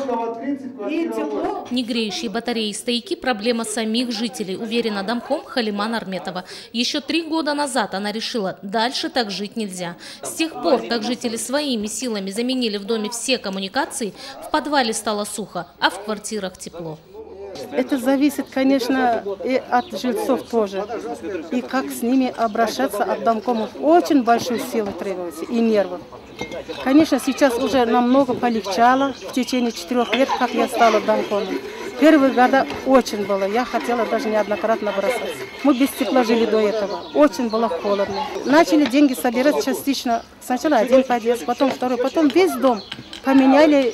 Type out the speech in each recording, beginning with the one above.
Негреющие батареи и стояки – проблема самих жителей, уверена домком Халима Нарметова. Еще 3 года назад она решила, дальше так жить нельзя. С тех пор, как жители своими силами заменили в доме все коммуникации, в подвале стало сухо, а в квартирах тепло. Это зависит, конечно, и от жильцов тоже. И как с ними обращаться от домкомов. Очень большую силу требуется и нервов. Конечно, сейчас уже намного полегчало в течение 4 лет, как я стала домкомом. Первые года очень было. Я хотела даже неоднократно бросаться. Мы без тепла жили до этого. Очень было холодно. Начали деньги собирать частично. Сначала один подъезд, потом второй, потом весь дом. Поменяли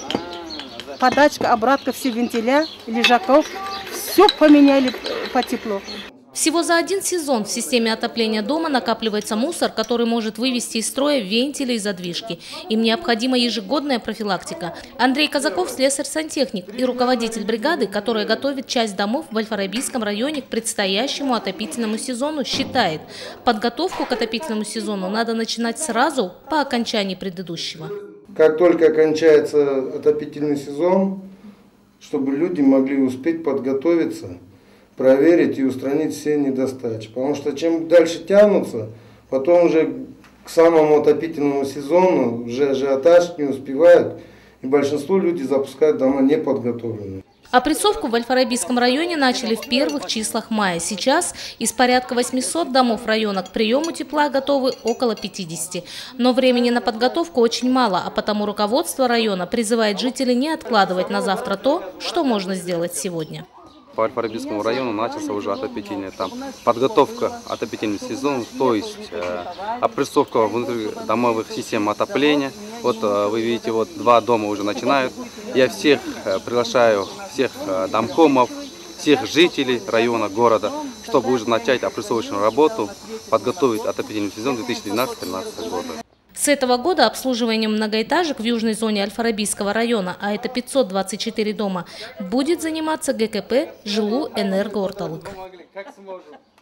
подачка, обратка, все вентиля, лежаков. Все поменяли по теплу. Всего за 1 сезон в системе отопления дома накапливается мусор, который может вывести из строя вентили и задвижки. Им необходима ежегодная профилактика. Андрей Казаков – слесарь-сантехник и руководитель бригады, которая готовит часть домов в Аль-Фарабийском районе к предстоящему отопительному сезону, считает, подготовку к отопительному сезону надо начинать сразу по окончании предыдущего. Как только кончается отопительный сезон, чтобы люди могли успеть подготовиться, проверить и устранить все недостачи. Потому что чем дальше тянутся, потом уже к самому отопительному сезону уже ажиотаж не успевают, и большинство людей запускают дома неподготовленные. Опрессовку в Аль-Фарабийском районе начали в первых числах мая. Сейчас из порядка 800 домов района к приему тепла готовы около 50. Но времени на подготовку очень мало, а потому руководство района призывает жителей не откладывать на завтра то, что можно сделать сегодня. По Аль-Фарабийскому району начался уже отопительный подготовка отопительного сезона, то есть опрессовка внутридомовых систем отопления. Вот вы видите, вот 2 дома уже начинают. Я всех приглашаю, всех домкомов, всех жителей района, города, чтобы уже начать опрессовочную работу, подготовить отопительный сезон 2012-2013 года. С этого года обслуживанием многоэтажек в южной зоне Аль-Фарабийского района, а это 524 дома, будет заниматься ГКП «Жылу Энерго Орталык».